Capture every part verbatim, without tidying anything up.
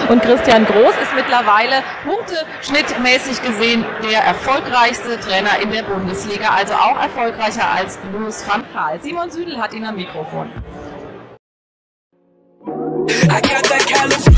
Und Christian Groß ist mittlerweile punkteschnittmäßig gesehen der erfolgreichste Trainer in der Bundesliga, also auch erfolgreicher als Louis van Gaal. Simon Südel hat ihn am Mikrofon. I got that kind of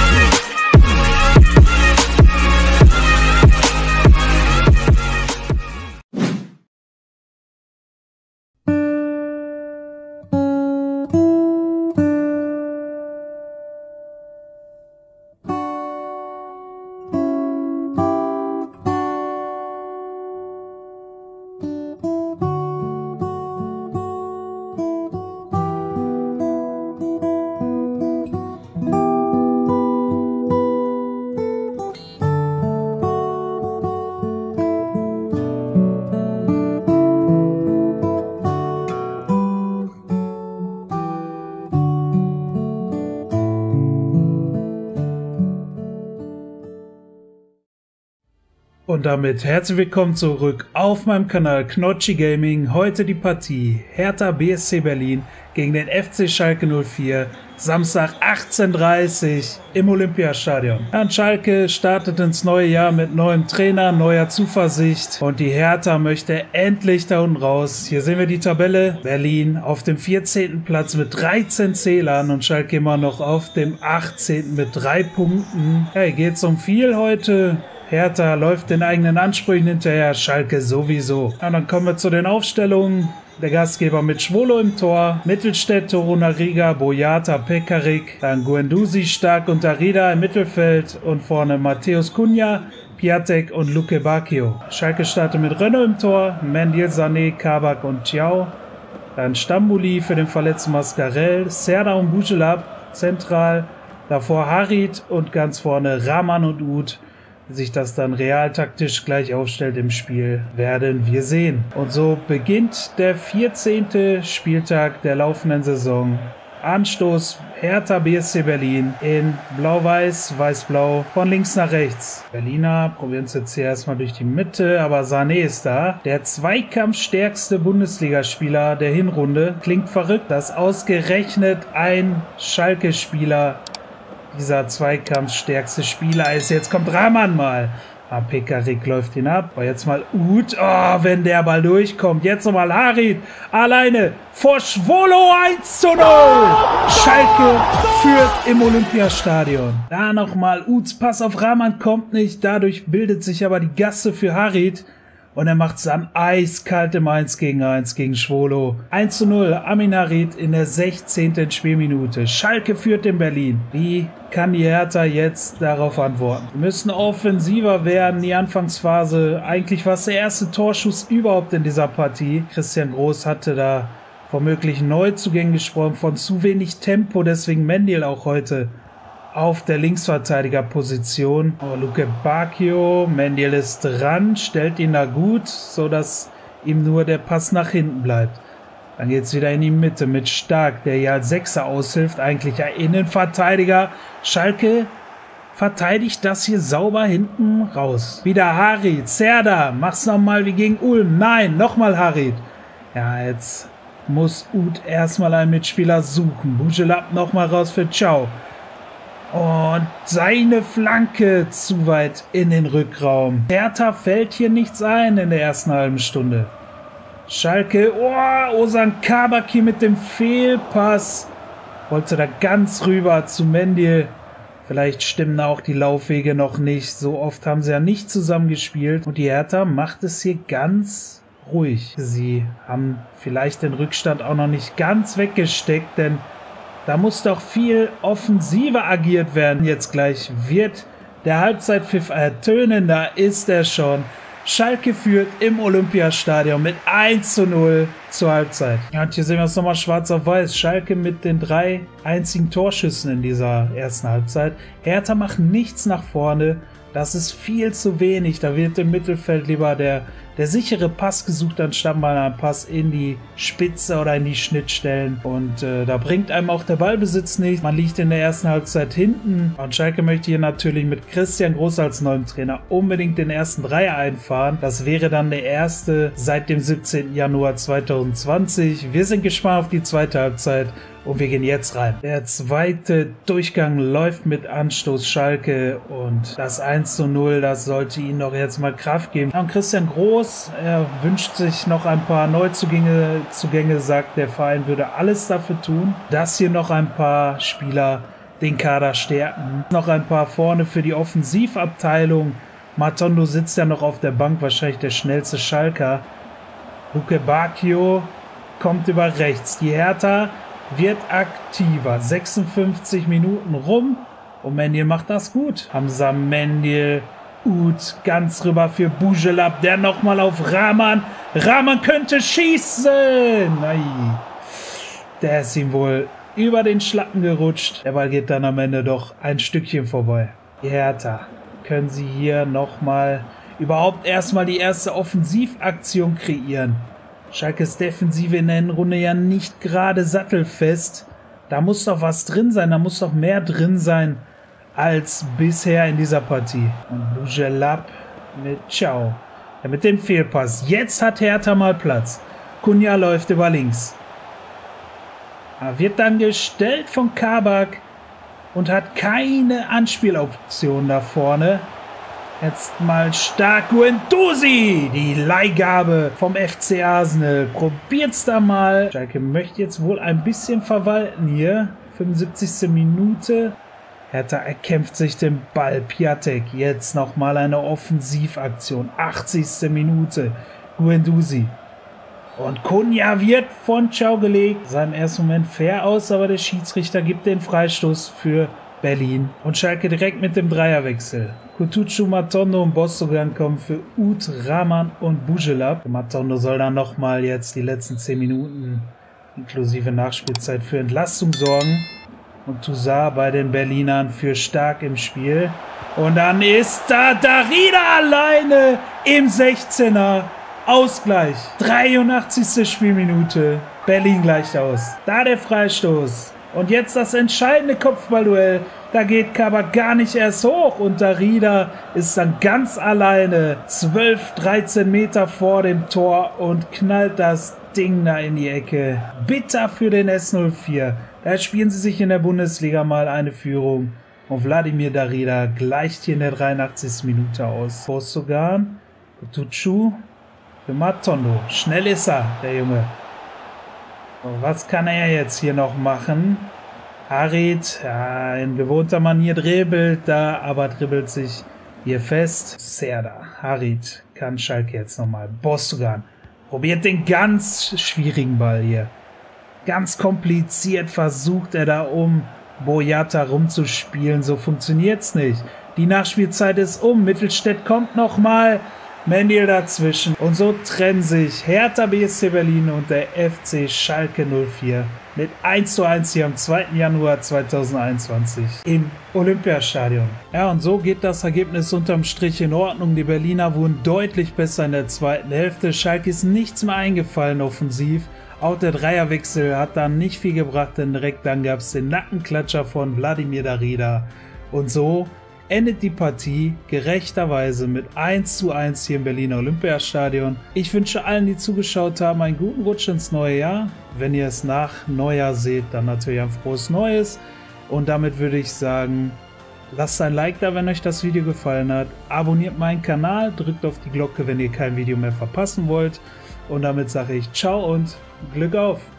Und damit herzlich willkommen zurück auf meinem Kanal Knotschi Gaming. Heute die Partie Hertha B S C Berlin gegen den F C Schalke null vier. Samstag achtzehn Uhr dreißig im Olympiastadion. Und Schalke startet ins neue Jahr mit neuem Trainer, neuer Zuversicht. Und die Hertha möchte endlich da unten raus. Hier sehen wir die Tabelle. Berlin auf dem vierzehnten Platz mit dreizehn Zählern und Schalke immer noch auf dem achtzehnten mit drei Punkten. Hey, geht's um viel heute? Hertha läuft den eigenen Ansprüchen hinterher, Schalke sowieso. Und dann kommen wir zu den Aufstellungen. Der Gastgeber mit Schwolo im Tor, Mittelstädt, Torunariga, Boyata, Pekarik, dann Guendouzi stark und Darida im Mittelfeld und vorne Matthäus Cunha, Piatek und Luke Bacchio. Schalke startet mit Renault im Tor, Mendyl, Sané, Kabak und Thiaw. Dann Stambouli für den verletzten Mascarell, Serda und Bujelab zentral, davor Harit und ganz vorne Rahman und Uth. Wie sich das dann realtaktisch gleich aufstellt im Spiel, werden wir sehen. Und so beginnt der vierzehnte Spieltag der laufenden Saison. Anstoß Hertha B S C Berlin in Blau-Weiß, Weiß-Blau, von links nach rechts. Berliner probieren es jetzt hier erstmal durch die Mitte, aber Sané ist da. Der zweikampfstärkste Bundesligaspieler der Hinrunde. Klingt verrückt, dass ausgerechnet ein Schalke-Spieler dieser zweikampfstärkste Spieler ist. Jetzt kommt Rahman mal. Ah, Pekarik läuft ihn ab. Aber jetzt mal Uth. Oh, wenn der Ball durchkommt. Jetzt nochmal Harit. Alleine vor Schwolo eins zu null. Schalke führt im Olympiastadion. Da nochmal Uths Pass auf Rahman kommt nicht. Dadurch bildet sich aber die Gasse für Harit. Und er macht es dann eiskalt im eins gegen eins gegen Schwolo. eins zu null, Amin Harit in der sechzehnten Spielminute. Schalke führt in Berlin. Wie kann die Hertha jetzt darauf antworten? Wir müssen offensiver werden. Die Anfangsphase, eigentlich war es der erste Torschuss überhaupt in dieser Partie. Christian Groß hatte da von möglichen Neuzugängen gesprochen, von zu wenig Tempo. Deswegen Mendyl auch heute auf der Linksverteidigerposition. Oh, Luke Bacchio, Mendyl ist dran, stellt ihn da gut, so dass ihm nur der Pass nach hinten bleibt. Dann geht es wieder in die Mitte mit Stark, der hier als Sechser aushilft, eigentlich ein Innenverteidiger. Schalke verteidigt das hier sauber hinten raus. Wieder Harit, Serda, mach's nochmal wie gegen Ulm. Nein, nochmal Harit. Ja, jetzt muss Uth erstmal einen Mitspieler suchen. Bujelab nochmal raus für Thiaw. Und seine Flanke zu weit in den Rückraum. Hertha fällt hier nichts ein in der ersten halben Stunde. Schalke, oh, Ozan Kabak hier mit dem Fehlpass. Wollte da ganz rüber zu Mendyl. Vielleicht stimmen auch die Laufwege noch nicht. So oft haben sie ja nicht zusammen gespielt. Und die Hertha macht es hier ganz ruhig. Sie haben vielleicht den Rückstand auch noch nicht ganz weggesteckt, denn da muss doch viel offensiver agiert werden. Jetzt gleich wird der Halbzeitpfiff ertönen. Da ist er schon. Schalke führt im Olympiastadion mit eins zu null zur Halbzeit. Ja, und hier sehen wir es nochmal schwarz auf weiß. Schalke mit den drei einzigen Torschüssen in dieser ersten Halbzeit. Hertha macht nichts nach vorne. Das ist viel zu wenig. Da wird im Mittelfeld lieber der, der sichere Pass gesucht, anstatt mal einen Pass in die Spitze oder in die Schnittstellen. Und äh, da bringt einem auch der Ballbesitz nicht. Man liegt in der ersten Halbzeit hinten. Und Schalke möchte hier natürlich mit Christian Groß als neuem Trainer unbedingt den ersten Dreier einfahren. Das wäre dann der erste seit dem siebzehnten Januar zweitausendzwanzig. Wir sind gespannt auf die zweite Halbzeit. Und wir gehen jetzt rein. Der zweite Durchgang läuft mit Anstoß Schalke und das eins zu null, das sollte ihnen doch jetzt mal Kraft geben. Und Christian Groß, er wünscht sich noch ein paar Neuzugänge, Zugänge, sagt der Verein würde alles dafür tun, dass hier noch ein paar Spieler den Kader stärken. Noch ein paar vorne für die Offensivabteilung. Matondo sitzt ja noch auf der Bank, wahrscheinlich der schnellste Schalker. Luke Bacchio kommt über rechts. Die Hertha wird aktiver. sechsundfünfzig Minuten rum und Mendyl macht das gut. Hamza Mendyl, Uth ganz rüber für Bujelab, der nochmal auf Rahman. Rahman könnte schießen. Nein. Der ist ihm wohl über den Schlappen gerutscht. Der Ball geht dann am Ende doch ein Stückchen vorbei. Die Hertha, können sie hier nochmal überhaupt erstmal die erste Offensivaktion kreieren? Schalkes Defensive in der Hinrunde ja nicht gerade sattelfest. Da muss doch was drin sein, da muss doch mehr drin sein als bisher in dieser Partie. Und Bujelab mit Ciao. Ja, mit dem Fehlpass. Jetzt hat Hertha mal Platz. Cunha läuft über links. Er wird dann gestellt von Kabak und hat keine Anspieloption da vorne. Jetzt mal stark Guendouzi, die Leihgabe vom F C Arsenal. Probiert's da mal. Schalke möchte jetzt wohl ein bisschen verwalten hier. fünfundsiebzigste Minute. Hertha erkämpft sich den Ball. Piatek, jetzt nochmal eine Offensivaktion. achtzigste Minute. Guendouzi. Und Cunha wird von Ciao gelegt. Sah im ersten Moment fair aus, aber der Schiedsrichter gibt den Freistoß für Berlin. Und Schalke direkt mit dem Dreierwechsel. Kutucu, Matondo und Bosdogan kommen für Uth, Rahman und Bujelab. Matondo soll dann nochmal jetzt die letzten zehn Minuten inklusive Nachspielzeit für Entlastung sorgen. Und Toussaint bei den Berlinern für stark im Spiel. Und dann ist da Darida alleine im sechzehner. Ausgleich. dreiundachtzigste Spielminute. Berlin gleicht aus. Da der Freistoß. Und jetzt das entscheidende Kopfballduell. Da geht Kabak gar nicht erst hoch und Darida ist dann ganz alleine zwölf, dreizehn Meter vor dem Tor und knallt das Ding da in die Ecke. Bitter für den S null vier. Da spielen sie sich in der Bundesliga mal eine Führung. Und Wladimir Darida gleicht hier in der dreiundachtzigsten Minute aus. Bosdogan, Kutucu für Matondo. Schnell ist er, der Junge. Und was kann er jetzt hier noch machen? Harit, ja, in gewohnter Manier dribbelt da, aber dribbelt sich hier fest. Serda, Harit kann Schalke jetzt nochmal. Bosdogan probiert den ganz schwierigen Ball hier. Ganz kompliziert versucht er da um Boyata rumzuspielen. So funktioniert's nicht. Die Nachspielzeit ist um. Mittelstädt kommt nochmal. Mendyl dazwischen. Und so trennen sich Hertha B S C Berlin und der F C Schalke null vier mit eins zu eins hier am zweiten Januar zweitausendeinundzwanzig im Olympiastadion. Ja, und so geht das Ergebnis unterm Strich in Ordnung. Die Berliner wurden deutlich besser in der zweiten Hälfte. Schalke ist nichts mehr eingefallen offensiv. Auch der Dreierwechsel hat dann nicht viel gebracht, denn direkt dann gab es den Nackenklatscher von Wladimir Darida. Und so endet die Partie gerechterweise mit eins zu eins hier im Berliner Olympiastadion. Ich wünsche allen, die zugeschaut haben, einen guten Rutsch ins neue Jahr. Wenn ihr es nach Neujahr seht, dann natürlich ein frohes Neues. Und damit würde ich sagen, lasst ein Like da, wenn euch das Video gefallen hat. Abonniert meinen Kanal, drückt auf die Glocke, wenn ihr kein Video mehr verpassen wollt. Und damit sage ich ciao und Glück auf!